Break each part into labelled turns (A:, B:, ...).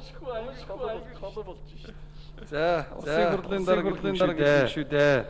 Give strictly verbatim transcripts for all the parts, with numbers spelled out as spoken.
A: Амжихгүй амжихгүй аяг холоо болж шээ.
B: За, улсын хурлын дарга шүү дээ. Шүү дээ.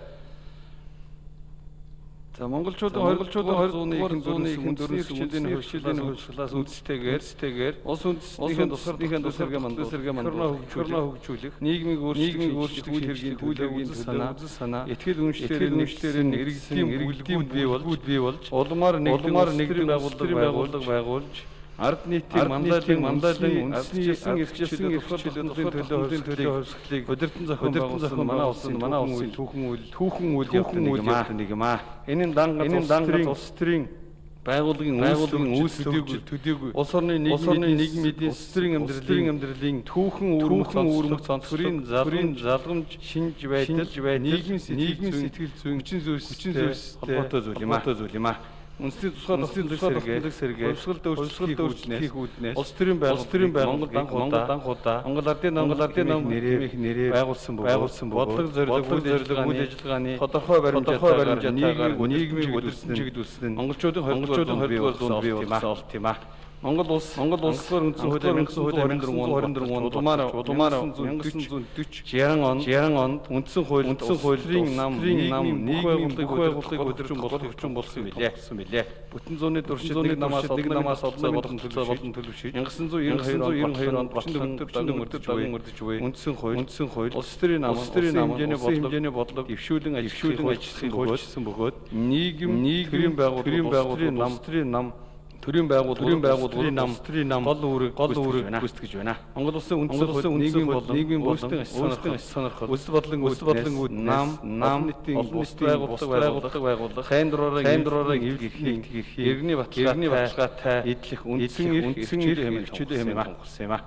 B: За монголчуудын монголчуудын хоёр зууны зууны дөрвөн хичээлийн хөвшлийн хөвшлээс үндэстэйгээр үндэстэйгээр улс үндэстнийхэн тусгартынхаа тусарга мандусарга мандусарга хөгжүүлэх нийгмийг өөрчлөлт үйл хэргийн үйл хэргийн санаа санаа итгэл үнэмшлэрийн үнэмшлэрийн иргэдийн иргэдийн бий болж бий болж улмаар нэгдмаар нэгдэн байгууллага байгуулж ард нийтийн мандаалын мандаалын үндэсний эрхчлэн эрхчлэлийн төлөө хөвсгөлийг удирдан зохион манай улсын манай улсын түүхэн үйл түүхэн үйл явдал нэг юм аа. Энэ данга энэ данга улс төрийн байгууллагын байгууллагын үүс төдийгүй төдийгүй улс орны нийгмийн эдийн засгийн амьдралын амьдралын түүхэн үүрмэх үүрмэх цонцгөрийн залгын залгамж шинж байдал нийгмийн нийгмийн сэтгэл зүйн хүчин зүйлс хүчин зүйлстэй холбоотой зүйл юм аа. зүйл юм аа. Үндэсний тусгай тусгай сэргээ хувьсгалд өөрчлөлт хийх үүднээс улс төрийн байгууллагын Монгол Монгол анхудаа Монгол Ардын Монгол Ардын нэрээр нэрээр байгуулсан байгуулсан бодлого зорилго үйл ажиллагааны тодорхой баримжаатайгаар нийгмийг удирсан чиглүүлсэн нь монголчуудын монголчуудын хоёрдугаар зуунд бий болсон юм аа. Монгол улс Монгол улсаар үндсэн хууль найман хорин дөрвөн онд улмаар улмаар 천구 саран он саран онд үндсэн хууль үндсэн хуулийн нам нам нийгмийн бүх байгууллагыг өдөржин болох өвчин болсон билээ. Бүтэн зууны туршилтыг намаас нэг намаас олсон болон төлөв болон төлөвшиж 천구 саран онд болон төрчин мөрдөж буй үндсэн хууль үндсэн хууль улс төрийн нам улс төрийн нам хэмжээний бодлого хэмжээний бодлого дэвшүүлэн ажиглуулан ажилласан хуульчсан бөгөөд нийгэм нийгмийн байгууллагын нам төрийн нам төрийн байгууллагын байгууллагын нам төрийн нам гол үүрэг гол үүрэг гүйцэтгэж байна. Монгол улсын үндсэн нийгмийн болон нийгмийн болон өөрсдийн сонирхол өсөлт бодлон өсөлт бодлон үүд нам нам олон нийтийн байгууллага байгууллага хайн дураараа хайн дураараа эвлэхийн иргэний баталгаа иргэний баталгаатай идэх үндсэн үндсэн хэмжээ хэмжээ хэмээн болсон юм аа.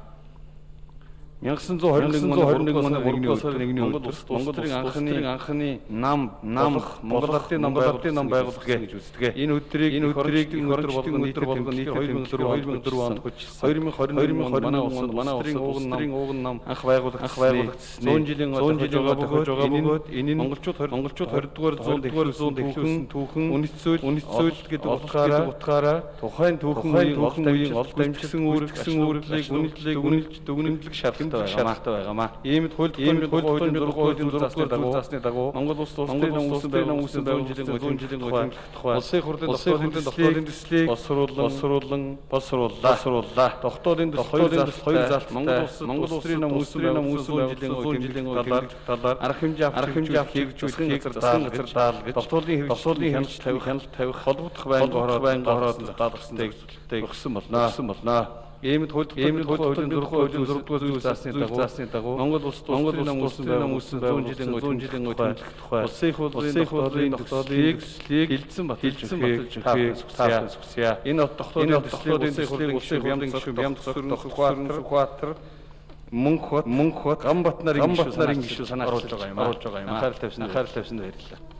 B: 천구 саран он оны гуравдугаар сарын нэгний өдөр Монгол улсын анхны анхны нам нам Монгол Ардын нам байгууллагын нам байгууллага гэж үздэг. Энэ өдрийг энэ өдрийг өдөр болгон өдөр болгон хоёр мянга дөрвөн онд хоёр мянга хоёр онд манай улсын манай улсын ууган ууган нам анх байгууллага анх байгуулагдсан. цээн жилийн цээн жилийн тохиож байгаа бөгөөд энэ монголчууд монголчууд хоёр дугаар зуунд эхлүүлсэн түүхэн үнэцүүл үнэцүүл гэдэг утгаараа утгаараа тухайн түүхэн үеийн олд дамжсан үүрэгсэн үүрэлийг үнэллийг үнэлж дүгнэлт шалган шаардлагатай байгаамаа. Иймд хууль иймд хуулийн дургуйн дургуйн засны дагуу Монгол улс улсын үүсгэн үүсгэн зүүн жилийн зүүн жилийн тухай улсын хурлын тогтоолын төслийг боловсруулан боловсруулан боловсрууллаа. Тогтоолын төсөл хоёр залт Монгол улс Монгол улсын нам үүсгэн нам үүсгэн жилийн зүүн жилийн талаар талаар арга хэмжээ арга хэмжээ хэрэгжүүлэх засгийн газар даал гэж тогтоолын тогтоолын хяналт тавих хяналт тавих холбогдох байнга ороод байнга ороод даалгасан өгсөн болно. Өгсөн болно. Иймд хууль иймд хуулийн дөрвөн хуулийн дөрөвдүгээр зүйл заасны дагуу заасны дагуу Монгол улс Монгол улсын нам үүсгэн зүүн жилийн зүүн жилийн тухай улсын хурлын тогтоолын төслийг хилцэн баталж өгье. Энэ тогтоолын төслийг улсын хурлын улсын хурлын гишүүн Бямд Сүхбаатар мөн хот мөн хот Гамбат нарын гишүүн санаач оруулж байгаа юм. Анхаарал тавьсан анхаарал тавьсан баярлалаа.